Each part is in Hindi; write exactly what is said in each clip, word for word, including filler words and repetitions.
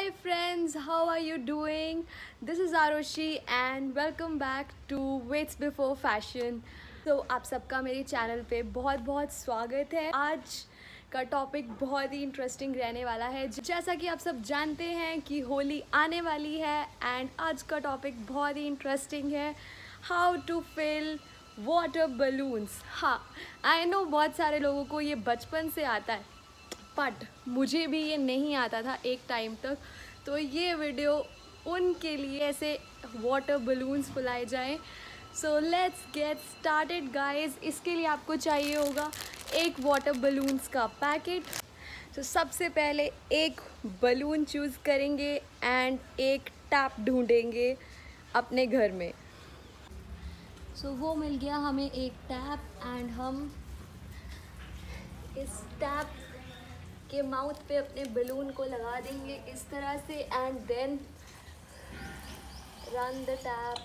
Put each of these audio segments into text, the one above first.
Hi friends, how are you doing? This is Arushi and welcome back to Waits Before Fashion. तो आप सबका मेरे चैनल पे बहुत बहुत स्वागत है। आज का टॉपिक बहुत ही इंटरेस्टिंग रहने वाला है। जैसा कि आप सब जानते हैं कि होली आने वाली है एंड आज का टॉपिक बहुत ही इंटरेस्टिंग है, how to fill water balloons. हाँ, आई नो बहुत सारे लोगों को ये बचपन से आता है, बट मुझे भी ये नहीं आता था एक टाइम तक। तो ये वीडियो उनके लिए ऐसे वाटर बलून्स फुलाए जाएं। So let's get started guys. इसके लिए आपको चाहिए होगा एक वाटर बलून्स का पैकेट। तो सबसे पहले एक बलून चूज़ करेंगे एंड एक टैप ढूंढेंगे अपने घर में। सो so, वो मिल गया हमें एक टैप एंड हम इस टैप के माउथ पे अपने बलून को लगा देंगे इस तरह से and then run the tap.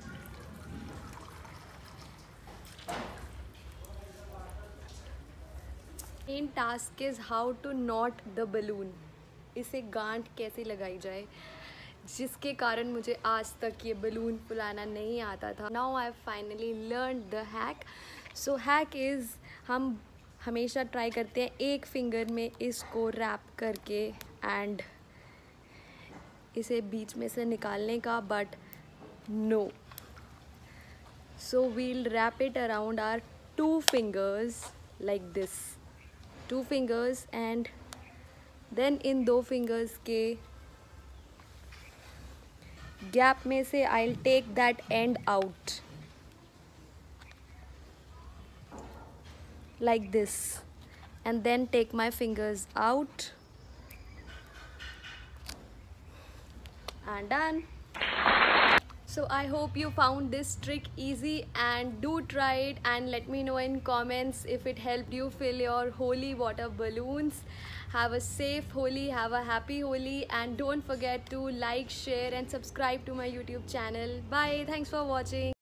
Main task is how to knot the balloon. इसे गांठ कैसे लगाई जाए, जिसके कारण मुझे आज तक ये बलून फुलाना नहीं आता था। Now I finally learn the hack. So hack is, हम हमेशा ट्राई करते हैं एक फिंगर में इसको रैप करके एंड इसे बीच में से निकालने का, but no. So we'll wrap it around our two fingers like this, two fingers and then इन दो फिंगर्स के गैप में से I will take that end out like this and then take my fingers out and done. So I hope you found this trick easy and do try it and let me know in comments if it helped you fill your holy water balloons. Have a safe Holi, have a happy Holi, and don't forget to like, share and subscribe to my YouTube channel. Bye, thanks for watching.